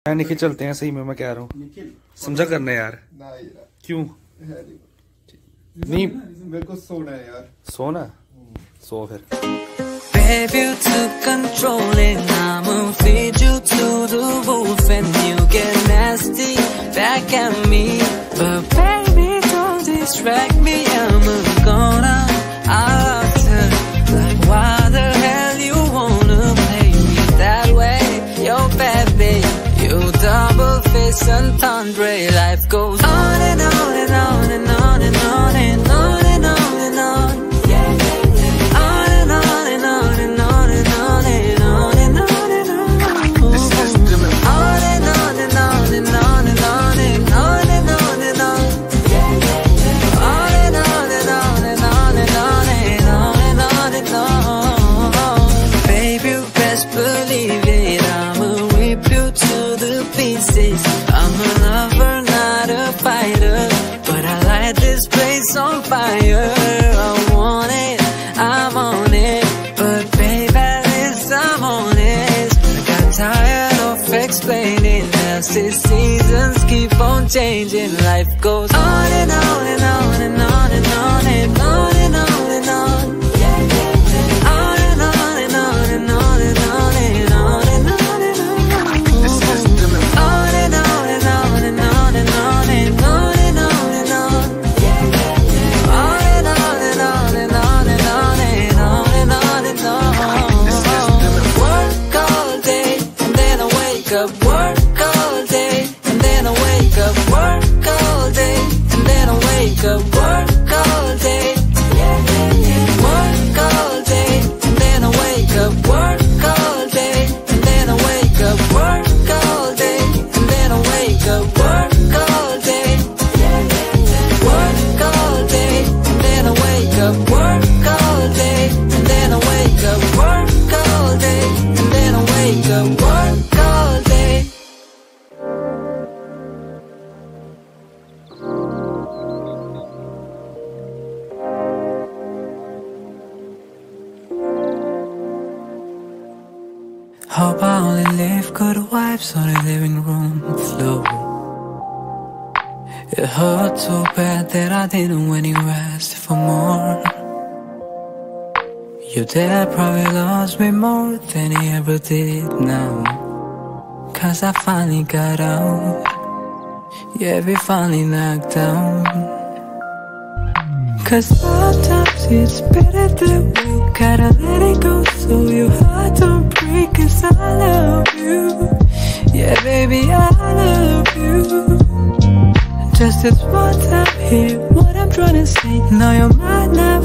निखिल चलते हैं, सही में मैं कह रहा हूँ, समझा करना यार। क्यों नहीं? मेरे को सोना है यार। सोना? सो फिर। Baby, you took control and I'ma feed you to the wolf and you get nasty back at me. But baby, don't distract me, I'm gonna alter. Like why the hell you wanna play me that way? Yo baby, you double face entendre. Life goes on and on and on and on and on and on and on and on. I'm a lover, not a fighter, but I light this place on fire. I want it, I'm on it, but baby, at least I'm honest. I got tired of explaining as the seasons keep on changing. Life goes on and on and on and on and on and on and on and on. On and on and on and on and on and on and on and on. On and on and on and on and on and on and on and on. On and on and on and on and on and on and on and on. Work all day and then I wake up. Work all day and then I wake up. Work all day and then I wake up. Work all day. Work all day and then I wake up. Work all day and then I wake up. Work all day and then I wake up. Work all day. Work all day and then I wake up. Work all day and then I wake up. Work all day and then I wake up. Work all day. Hope I only leave good vibes on the living room floor. It hurt so bad that I didn't when you asked for more. Your dad probably loves me more than he ever did now. Cause I finally got out. Yeah, we finally knocked down. Cause sometimes it's better that we gotta let it go, so your heart don't break. Cause I love you. Yeah, baby, I love you. Just as one time, hear what I'm trying to say. Now you're mine now.